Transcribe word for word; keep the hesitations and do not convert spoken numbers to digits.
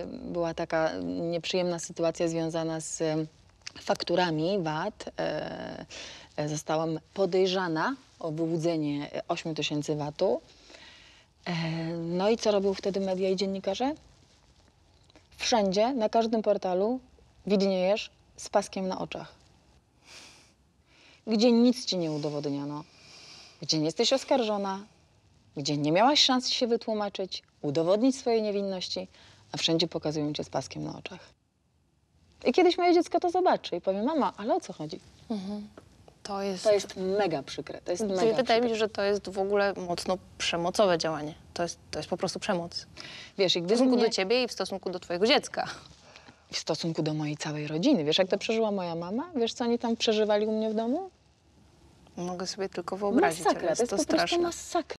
była taka nieprzyjemna sytuacja związana z fakturami V A T. E, zostałam podejrzana o wyłudzenie ośmiu tysięcy V A T-u. E, no i co robią wtedy media i dziennikarze? Wszędzie, na każdym portalu widniejesz z paskiem na oczach. Gdzie nic ci nie udowodniono, gdzie nie jesteś oskarżona, gdzie nie miałaś szans się wytłumaczyć, udowodnić swojej niewinności, a wszędzie pokazują cię z paskiem na oczach. I kiedyś moje dziecko to zobaczy i powie, mama, ale o co chodzi? Mhm. To jest... To jest mega przykre, to jest mega Wydaje przykre. mi się, że to jest w ogóle mocno przemocowe działanie. To jest, to jest po prostu przemoc. Wiesz, i W gdy stosunku mnie... do ciebie i w stosunku do twojego dziecka. W stosunku do mojej całej rodziny. Wiesz, jak to przeżyła moja mama? Wiesz, co oni tam przeżywali u mnie w domu? Mogę sobie tylko wyobrazić, Masakra, ale jest to jest to po prostu straszne. masakra.